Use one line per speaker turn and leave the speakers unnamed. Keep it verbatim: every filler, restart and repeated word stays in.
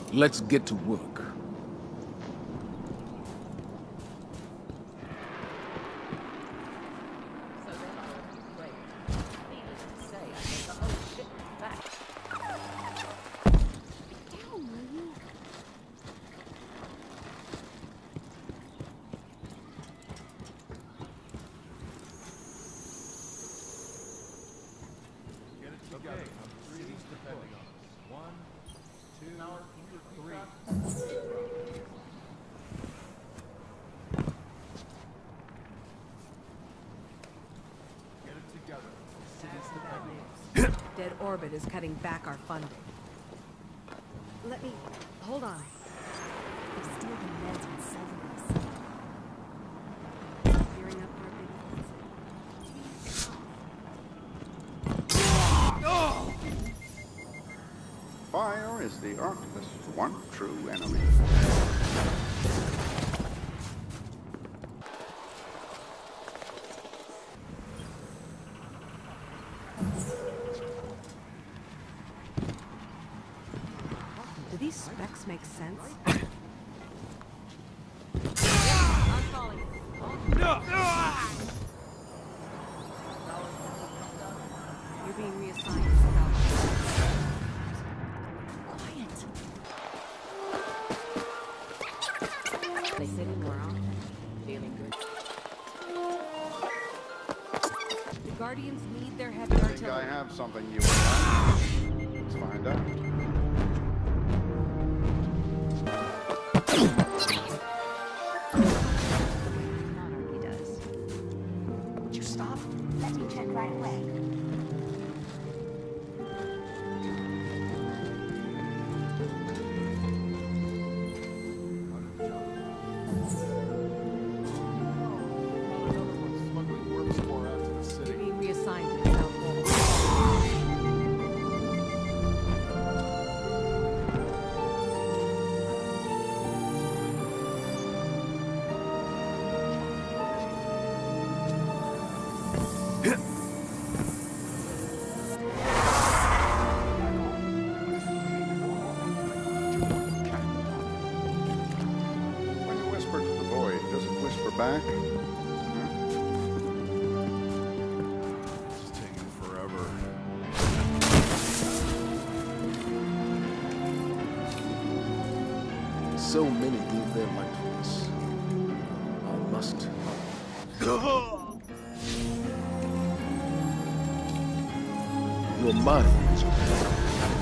Let's get to work.
Dead orbit is cutting back our funding. Let me... hold on. They steal the meds and sell them themselves. Gearing up for a big visit.
Fire is the Archivist's one true enemy.
Do these specs make sense?
I'm calling.
You're being reassigned to scout. Quiet. They sitting more often. Feeling good. The Guardians need their heavy
I think I
artillery.
have something you would like. Let's find out.
Monarchy does.
Would you stop? Let me check right away.
You're being reassigned to the South Wall.
When you whisper to the void, does it whisper back?
It's taking forever.
So many gave their life for this. I must help. Your mind is